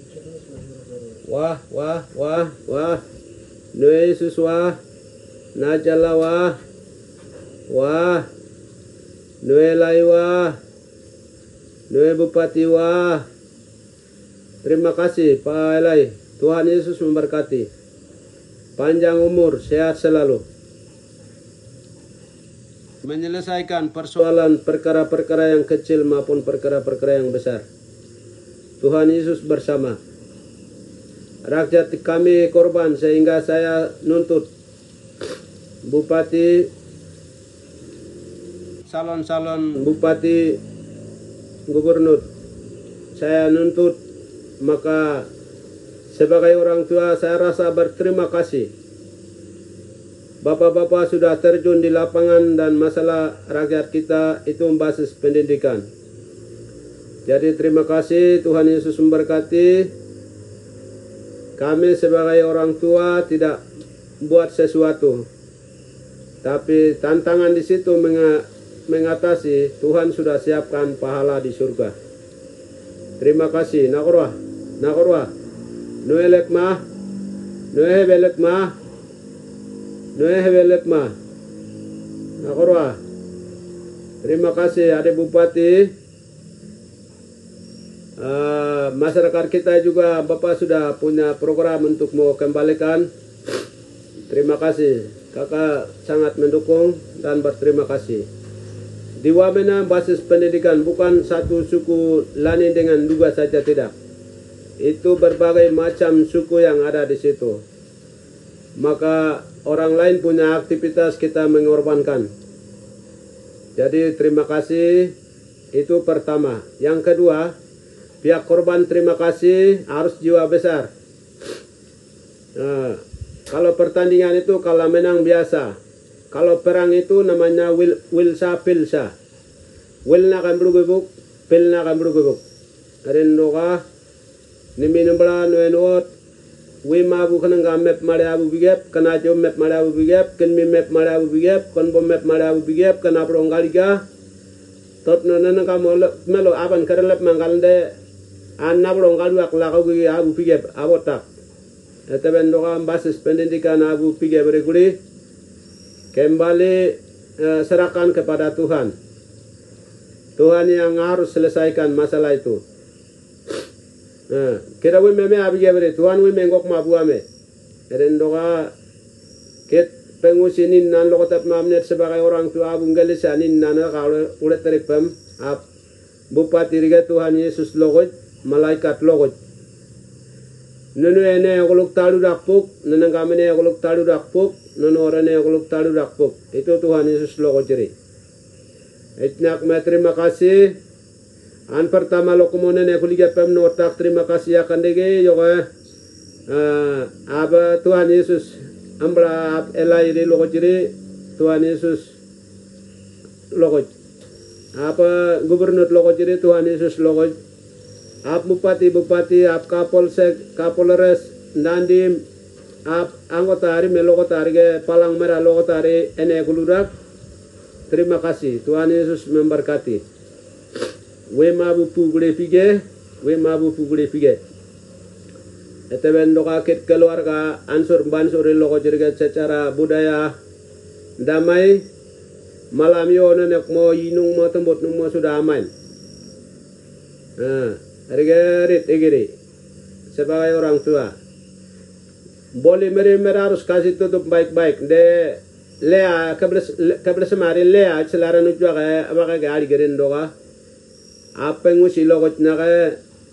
Wah, wah, wah, wah. Nue Yesus wah. Najala wah. Wah. Nue Lai wah. Nue Bupati wah. Terima kasih Pak Elai. Tuhan Yesus memberkati. Panjang umur, sehat selalu. Menyelesaikan persoalan perkara-perkara yang kecil maupun perkara-perkara yang besar. Tuhan Yesus bersama. Rakyat kami korban sehingga saya nuntut bupati, calon-calon bupati, gubernur. Saya nuntut, maka sebagai orang tua saya rasa berterima kasih. Bapak-bapak sudah terjun di lapangan dan masalah rakyat kita itu membasis pendidikan. Jadi terima kasih, Tuhan Yesus memberkati. Kami sebagai orang tua tidak buat sesuatu, tapi tantangan di situ mengatasi. Tuhan sudah siapkan pahala di surga. Terima kasih. Nakorwa, nakorwa. Nuelek mah, nuehebelek mah, nuehebelek mah. Nakorwa. Terima kasih adik bupati. Masyarakat kita juga Bapak sudah punya program untuk mau kembalikan. Terima kasih. Kakak sangat mendukung dan berterima kasih. Di Wamena basis pendidikan bukan satu suku Lani dengan Duga saja, tidak. Itu berbagai macam suku yang ada di situ. Maka orang lain punya aktivitas, kita mengorbankan. Jadi terima kasih. Itu pertama. Yang kedua, pihak korban terima kasih, harus jiwa besar. Nah, kalau pertandingan itu kalau menang biasa. Kalau perang itu namanya wilsa pilsa. Wilna kan bergubuk, pilna kan bergubuk. Arindoka nimin bela nuenot. Wima bukan nggak map mare abu bigep, kena jom map mare abu bigep, ken mi map mare abu bigep, kon bom map mare abu bigep, kena berongkaliga. Tot nona kamu melo aban kerelep mangkalde. Anna berongkalu akhlakau gi abu bigep abotak. Etaben doa basis pendidikan abu bigep berguli. Kembali serahkan kepada Tuhan. Tuhan yang harus selesaikan masalah itu. Kita wime me abi gebere Tuhan wime ngok mabuame. Erendoga ket pengusinin nan lokotap mamnet sebagai orang tua abu ngelisanin nan kalau ulet teripem ap bupati riga Tuhan Yesus logot malaikat logot. Nunu ene golok talu dakpuk, nunu kamene golok talu dakpuk, nunu orane golok talu dakpuk. Itu Tuhan Yesus logo jeri. Itnak me terima kasih. An pertama lokomone ne kuliga pem notak terima kasih akan dege yoga. Aba Tuhan Yesus ambra elai di logo jeri. Tuhan Yesus logo. Apa gubernur logo jeri Tuhan Yesus logo. Ap bupati, ap kapolsek, kapolres, nandim, ap anggota hari melokota hari ke palang merah lokota hari ene guludak. Terima kasih, Tuhan Yesus memberkati. We mabu pugule pige, we mabu pugule pige. Eteben doka ket keluarga ansur bansur loko jerga secara budaya damai. Malam yo nenek mo yinung mo tembut nung mo sudah aman. Regerit egeri sebagai orang tua boleh mereka harus kasih tutup baik-baik de lea kebelas semari lea selaran ujua kayak apa kayak hari gerin doa apa yang usi logot naga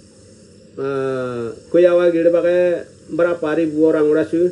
kuyawa gitu pakai berapa ribu orang urasu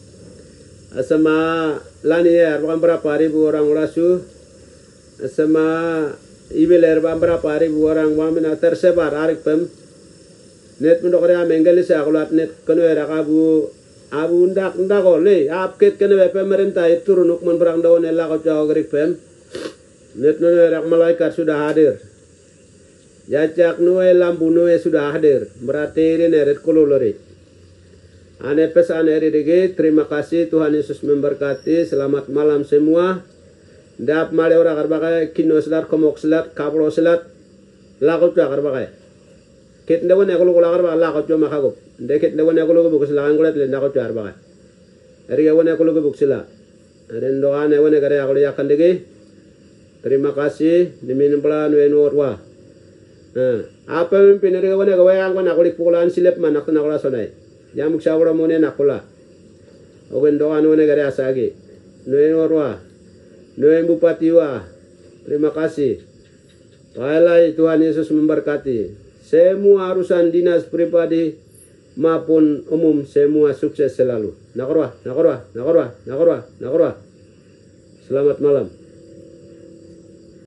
sama lani ya bukan berapa ribu orang urasu sama Ibeler berapa ribu orang wamena tersebar arik pem net mendoknya menggelis akulat net kenwera kabu abu ndak oleh apket kenwe pemerintah itu turun ukman berang daun elak jauh gerik pem net menwera malaikat sudah hadir jajak nuwe lampu nuwe sudah hadir berarti ini neret kololori ane pesan eri dege terima kasih Tuhan Yesus memberkati selamat malam semua. Dap male ora karbakai kino selat komok selat kapro selat lakot ya karbakai Kit ndawan ya kulo kulakar ba la ko cuma kagop. Ndeket ndawan ya kulo buk sila kan kulat le ndako car ba. Eri ya wana kulo buk sila. Aren doa ne wana kare aku yakan dege. Terima kasih diminum pelan wenurwa. Apa mimpin eri wana gawayang ko nakulik pukulan silip man nak nakula sonay. Yamuk sawra mo ne nakula. Oken doa ne wana kare asagi. Wenurwa. Noen Bupati wa. Terima kasih. Baiklah Tuhan Yesus memberkati. Semua urusan dinas pribadi maupun umum semua sukses selalu. Nakorwa. Selamat malam.